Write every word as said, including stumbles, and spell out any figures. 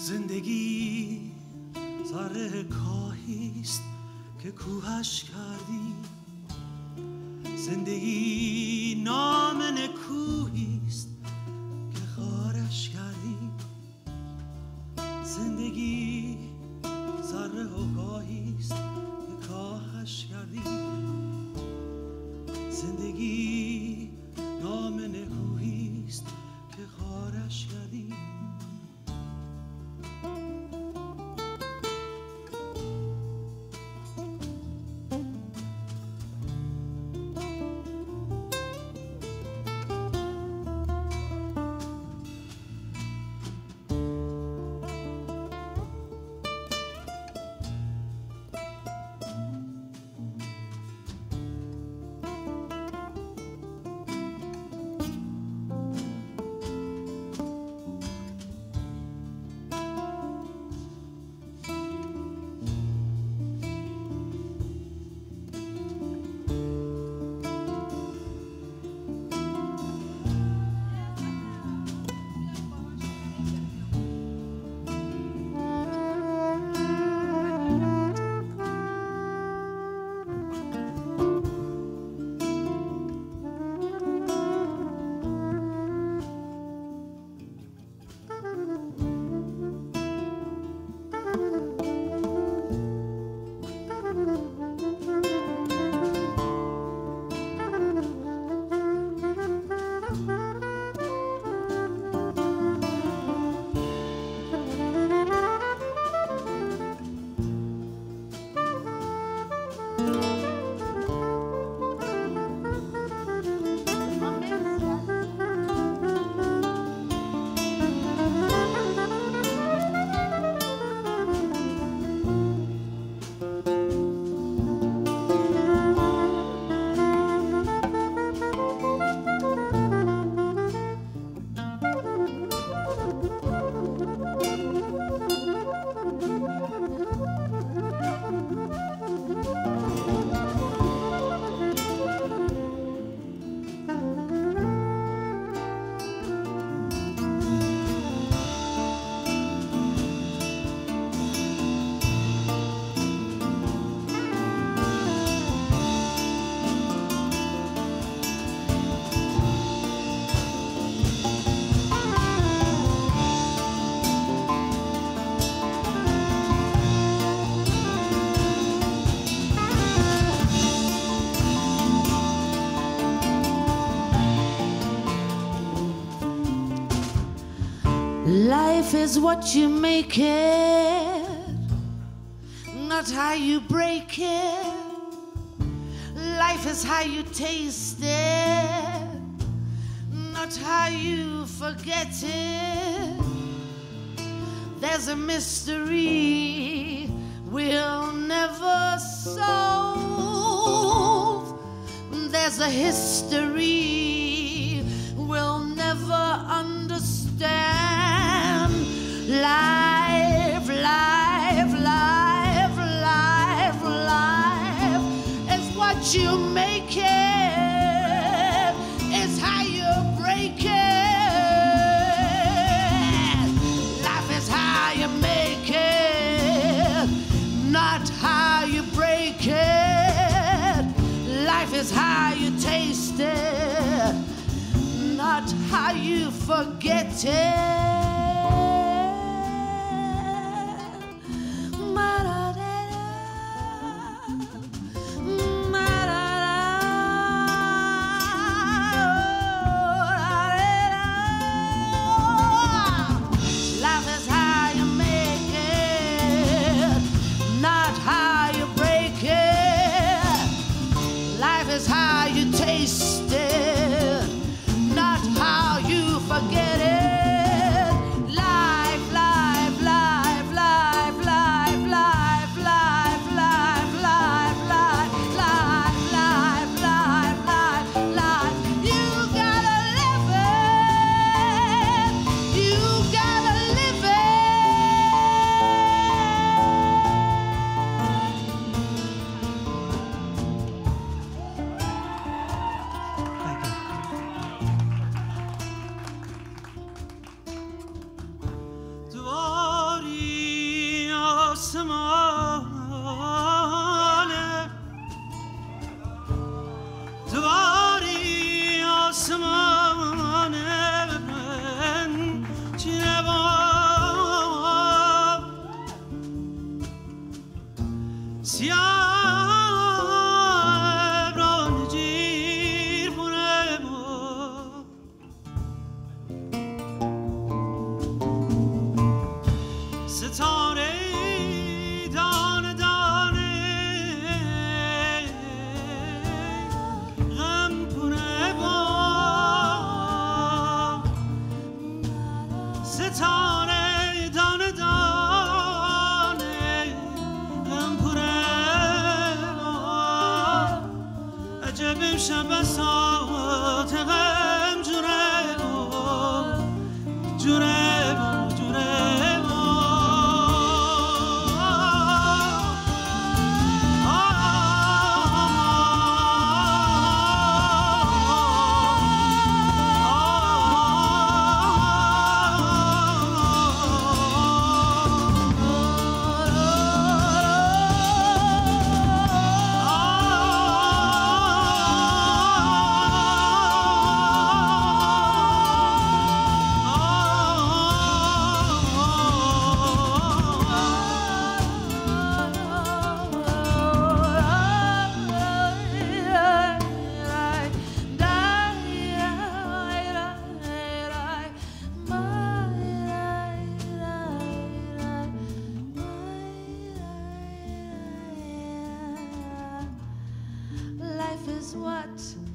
زندگی ذره کاهیست که کوهش کردی، زندگی نام نکوهیست که خارش کردی، زندگی ذره و گاهیست که کاهش کردی، زندگی نام نکوهیست که خارش کردی. Life is what you make it, not how you break it. Life is how you taste it, not how you forget it. There's a mystery we'll never solve. There's a history we'll never understand. Life, life, life, life, life is what you make it, it's how you break it. Life is how you make it, not how you break it. Life is how you taste it, not how you forget it. Taste it, not how you forget it. آسمانه دواری آسمانه من چینه با سیاه شب ساعت غم جوره جوره جوره What